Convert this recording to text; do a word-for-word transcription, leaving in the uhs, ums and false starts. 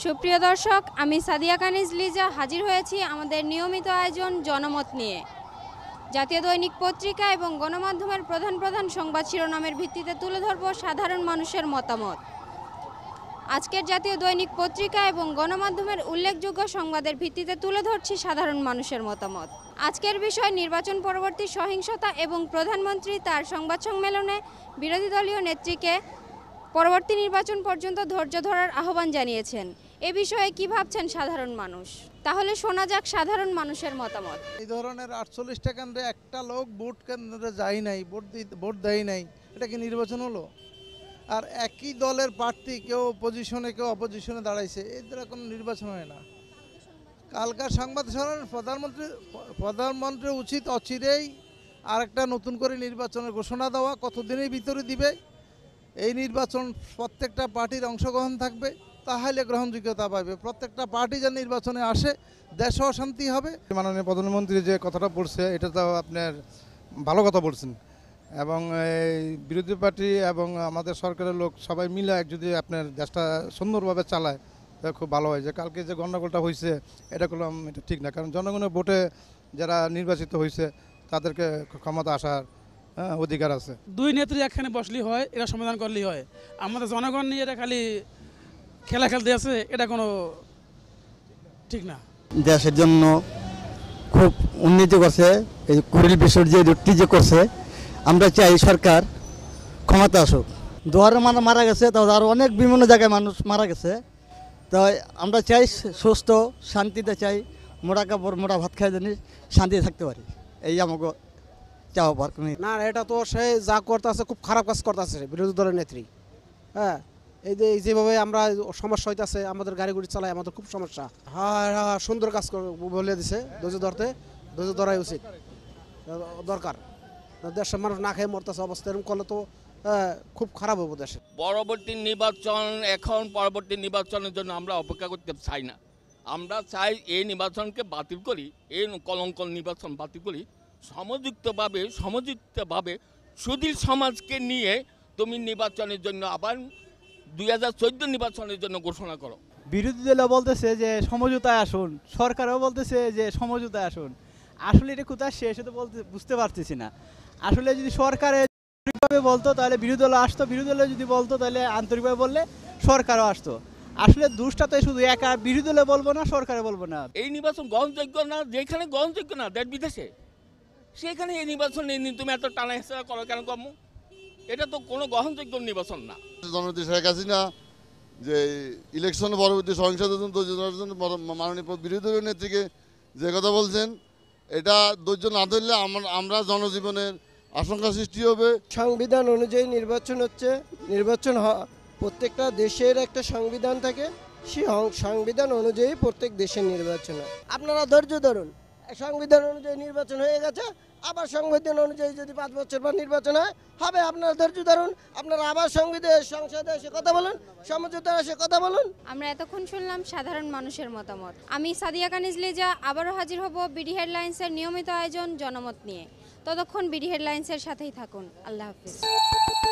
সুপ্রিয় দর্শক, আমি সাদিয়া কানিজ লিজা হাজির হয়েছি আমাদের নিয়মিত আয়োজন জনমত নিয়ে। জাতীয় দৈনিক পত্রিকা এবং গণমাধ্যমের প্রধান প্রধান সংবাদ শিরোনামের ভিত্তিতে তুলে ধরব সাধারণ মানুষের মতামত। আজকের জাতীয় দৈনিক পত্রিকা এবং গণমাধ্যমের উল্লেখযোগ্য সংবাদের ভিত্তিতে তুলে ধরছি সাধারণ মানুষের মতামত। আজকের বিষয় নির্বাচন পরবর্তী সহিংসতা এবং প্রধানমন্ত্রী তার সংবাদ সম্মেলনে বিরোধী দলীয় নেত্রীকে পরবর্তী নির্বাচন পর্যন্ত ধৈর্য ধরার আহ্বান জানিয়েছেন। এ বিষয়ে কি ভাবছেন সাধারণ মানুষ? তাহলে শোনা যাক সাধারণ মানুষের মতামত। এই ধরনের আটচল্লিশটা কেন্দ্রে একটা লোক ভোট কেন্দ্রে যায় নাই, ভোট ভোট দেয় নাই, এটা কি নির্বাচন হলো? আর একই দলের প্রার্থী কেউ পজিশনে কেউ অপোজিশনে দাঁড়াইছে, এর দ্বারা কোনো নির্বাচন হয় না। কালকার সংবাদ সম্মেলনে প্রধানমন্ত্রী প্রধানমন্ত্রী উচিত অচিরেই আর একটা নতুন করে নির্বাচনের ঘোষণা দেওয়া, কতদিনের ভিতরে দিবে। এই নির্বাচন প্রত্যেকটা পার্টির অংশগ্রহণ থাকবে, তাহলে গ্রহণযোগ্যতা পাবে। প্রত্যেকটা পার্টি যেন নির্বাচনে আসে, দেশ অশান্তি হবে। মাননীয় প্রধানমন্ত্রী যে কথাটা বলছে এটা তো আপনার ভালো কথা বলছেন, এবং এই বিরোধী পার্টি এবং আমাদের সরকারের লোক সবাই মিলে যদি আপনার দেশটা সুন্দরভাবে চালায় তা খুব ভালো হয়। যে কালকে যে গণ্ডগোলটা হয়েছে এটা করলাম এটা ঠিক না, কারণ জনগণের ভোটে যারা নির্বাচিত হয়েছে তাদেরকে ক্ষমতা আসার হ্যাঁ অধিকার আছে। দুই নেত্রী একখানে বসলেই হয়, এটা সমাধান করলেই হয়। আমাদের জনগণ নিয়ে এটা খালি খেলা খেলতে আছে, এটা কোনো ঠিক না। দেশের জন্য খুব উন্নতি করছে, এই কুড়িল বিশ্বের যে রুটি যে করছে, আমরা চাই সরকার ক্ষমতা আসুক। দুয়ারে মানুষ মারা গেছে, তো আরও অনেক বিভিন্ন জায়গায় মানুষ মারা গেছে। তো আমরা চাই সুস্থ শান্তিতে চাই, মোড়া কাপড় মোড়া ভাত খাই জানি শান্তিতে থাকতে পারি, এই আমাকে চাও পার। না, এটা তো সে যা করতেছে খুব খারাপ কাজ করতেছে বিরোধী দলের নেত্রী। হ্যাঁ, এই যে যেভাবে আমরা সমস্যা হইতেছে, আমাদের গাড়ি গুড়ি চালাই, আমাদের খুব সমস্যা। হ্যাঁ হ্যাঁ, সুন্দর কাজ বলে দিছে, ধৈর্য ধরতে ধৈর্য ধরাই উচিত দরকার। দেশের মানুষ না খেয়ে মরতেছে, অবস্থা এরকম করলে তো খুব খারাপ হবে দেশে। পরবর্তী নির্বাচন, এখন পরবর্তী নির্বাচনের জন্য আমরা অপেক্ষা করতে চাই না। আমরা চাই এই নির্বাচনকে বাতিল করি, এই কলঙ্ক নির্বাচন বাতিল করি, সমযুক্তভাবে সমযুক্তভাবে সুধীর সমাজকে নিয়ে তুমি নির্বাচনের জন্য আবার দুই হাজার চোদ্দ নির্বাচনের জন্য ঘোষণা করো। বিরোধী দল বলতেছে যে সমঝোতায় আসুন, সরকারও বলতেছে যে সমঝোতায় আসুন। আসলে এটা কোথায় শেষ হতে বলতে বুঝতে পারতেছি না। আসলে যদি সরকারে আন্তরিকভাবে বলতো তাহলে বিরোধী দল আসতো, বিরোধী দলে যদি বলতো তাহলে আন্তরিকভাবে বললে সরকারও আসতো। আসলে দুষ্টা তো শুধু একা বিরোধী দলে বলবো না, সরকারে বলবো না। এই নির্বাচন গ্রহণযোগ্য না, যেখানে গ্রহণযোগ্য না দেশ বিদেশে, সেখানে এই নির্বাচন তুমি এত টানা হেঁচড়া করো কেন? কম, এটা তো কোনো গ্রহণযোগ্য নির্বাচন না। জননেত্রী শেখ হাসিনা যে ইলেকশন পরবর্তী সহিংসতার জন্য জন্য মাননীয় বিরোধী দলীয় নেত্রীকে যে কথা বলছেন, এটা ধৈর্য না ধরলে আমরা জনজীবনের আশঙ্কা সৃষ্টি হবে। সংবিধান অনুযায়ী নির্বাচন হচ্ছে, নির্বাচন প্রত্যেকটা দেশের একটা সংবিধান থাকে, সেই সংবিধান অনুযায়ী প্রত্যেক দেশের নির্বাচন হয়। আপনারা ধৈর্য ধরুন, সংবিধান অনুযায়ী নির্বাচন হয়ে গেছে, আবার সংবিধান অনুযায়ী যদি পাঁচ বছর পর নির্বাচন হয় হবে, আপনারা ধৈর্য ধরুন। আপনারা আবার সংবিধান সংসদে এসে কথা বলুন, সমঝোতায় এসে কথা বলুন। আমরা এতক্ষণ শুনলাম সাধারণ মানুষের মতামত। আমি সাদিয়া কানিজ লিজা আবারও হাজির হব বিডি হেডলাইন্সের নিয়মিত আয়োজন জনমত নিয়ে। ততক্ষণ বিডি হেডলাইন্সের সাথেই থাকুন। আল্লাহ হাফিজ।